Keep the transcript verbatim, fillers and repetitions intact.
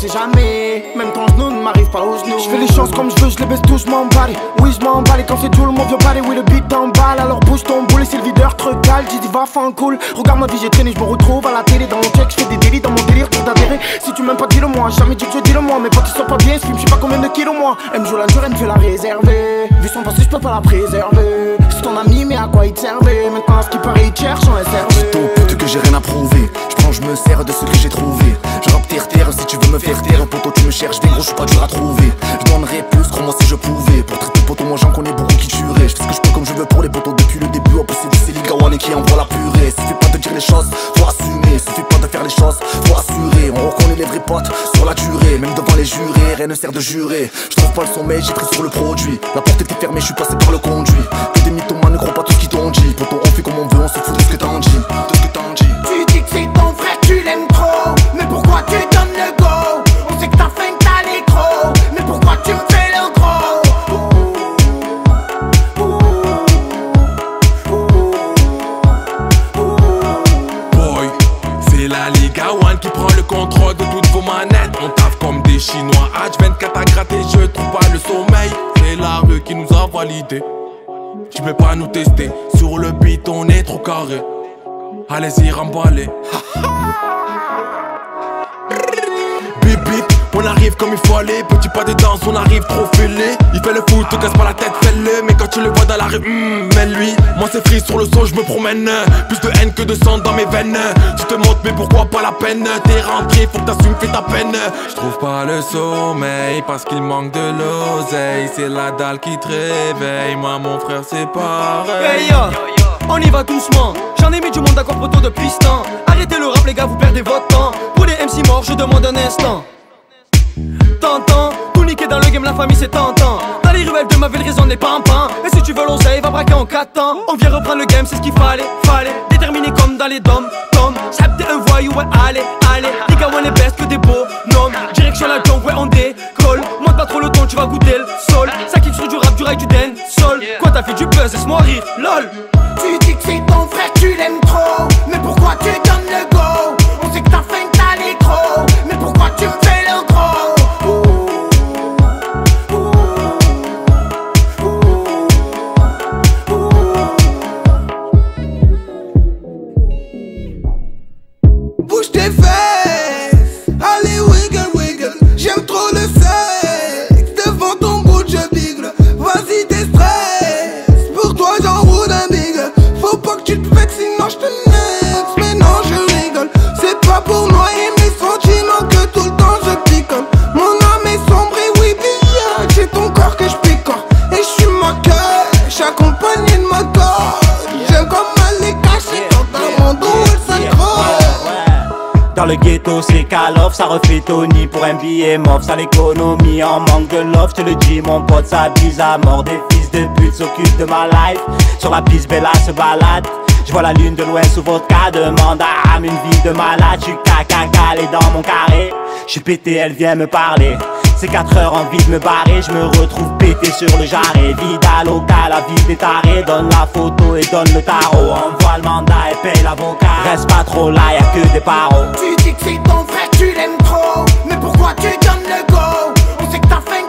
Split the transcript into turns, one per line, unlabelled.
jamais. Même ton genou ne m'arrive pas aux genoux. Je fais les choses comme je veux, je les baisse tous, je m'emballe. Oui je m'emballe et quand c'est tout le monde vieux balai. Oui le beat t'emballe, alors bouge ton boule et c'est le videur te recale. J'ai dit va fin cool, regarde ma vie j'ai traîné, je me retrouve à la télé. Dans mon check, je fais des délits dans mon délire pour t'adhérer. Si tu m'aimes pas dis-le moi, jamais dit que je dis le moi. Mes potes ils sont pas bien, ce film je sais pas combien de kilos moi. Elle me joue la dure, elle me fait la réserver. Vu son passé je peux pas la préserver. C'est ton ami mais à quoi il te servait? Maintenant à ce qui paraît il te cherche en S R V.
C'est ton pute que j'ai rien à prouver. Je prends, je me sers de ce que j'ai trouvé. Je rappe terre terre si tu veux me faire taire. Poto tu me cherches, des gros je suis pas dur à trouver. Je donnerais plus, crois-moi si je pouvais. Pour traiter poto moi j'en connais beaucoup qui tueraient. Je fais ce que je peux comme je veux pour les potos depuis le début. En plus c'est du Céligawane qui envoie la purée. Suffit pas de dire les choses, faut assumer. Suffit pas de faire les choses, faut assurer. On reconnaît les vrais potes sur la durée. Même devant les jurés, rien ne sert de jurer. Je trouve pas le sommeil, j'ai pris sur le produit. La porte était fermée, je suis passé par le conduit. Que des mythomanes ne croient pas tout ce qu'ils t'ont dit. Poto on fait comme on veut, on se fout de ce que t'en dis. De ce que t'en dis.
Tu dis que c'est ton frère, tu l'aimes trop. Mais pourquoi tu donnes le go? On sait que t'as faim, que t'as les crocs. Mais pourquoi tu me fais le gros?
Boy, c'est la Liga One qui prend le contrôle de toutes vos manettes. On taffe comme des Chinois, H vingt-quatre à gratter, je trouve pas le sommeil. C'est la rue qui nous a validé. Tu peux pas nous tester, sur le beat on est trop carré. Allez-y remballer. Bip bip, on arrive comme il faut aller. Petit pas de danse, on arrive trop fêlé. Il fait le foot, te casse pas la tête, fais-le. Mais quand tu le vois dans la rue, hmm, mène-lui. Moi c'est free sur le saut, je me promène. Plus de haine que de sang dans mes veines. Tu te montres mais pourquoi pas la peine? T'es rentré, faut que t'assumes, fais ta peine. Je trouve pas le sommeil parce qu'il manque de l'oseille. C'est la dalle qui te réveille, moi mon frère c'est pareil.
Hey yo, on y va doucement. J'en ai mis du monde d'accord poto depuis ce temps. Arrêtez le rap les gars, vous perdez votre temps. Pour les M C morts, je demande un instant. T'entends, tout niquer dans le game, la famille c'est tentant. Dans les ruelles de ma ville résonne les pampans. Et si tu veux l'oseille, va braquer en quatre temps. On vient reprendre le game, c'est ce qu'il fallait, fallait. Déterminé comme dans les dômes, tom. Sap t'es un voyou, ouais allez, allez. Les gars ouais les best que des beaux noms. Direction la jungle, ouais on décolle. Monte pas trop le ton, tu vas goûter le sol. Ça kick sur du rap, du rail, du den, sol. Quoi t'as fait du buzz, laisse-moi rire, lol.
Tu dis que c'est ton frère, tu l'aimes trop. Mais pourquoi tu donnes le go? On sait que t'as faim, que t'as les crocs. Mais pourquoi tu me fais le gros?
Bouge tes fesses, allez wiggle wiggle. J'aime trop le sexe, devant ton bout je bigle. Vas-y déstresse, pour toi j'enroule un bigle. Faut pas que tu te vexes sinon je te nexe. Mais non je rigole, c'est pas pour noyer mes sentiments que tout le temps je picole. Mon âme est sombre et oui bien, j'ai ton corps que je picore. Et je suis ma cœur, j'accompagne de ma corde. J'aime comme elle est cachée dans un monde où elle s'accroche.
Dans le ghetto c'est Call of, ça refait Tony pour un billet mauve. Sans l'économie en manque de love, je te le dis mon pote ça bise à mort. Des fils de pute s'occupent de ma life. Sur la piste Bella se balade. Je vois la lune de loin sous votre cas. Demande à âme une vie de malade. J'suis caca calé dans mon carré. J'suis pété, elle vient me parler. C'est quatre heures envie de me barrer. Je me retrouve pété sur le jarret. Vida loca, la vie des tarés. Donne la photo et donne le tarot. Envoie le mandat et paye l'avocat. Reste pas trop là, y'a que des paros.
Tu dis que c'est ton frère, tu l'aimes trop. Mais pourquoi tu donnes le go? On sait que t'as fait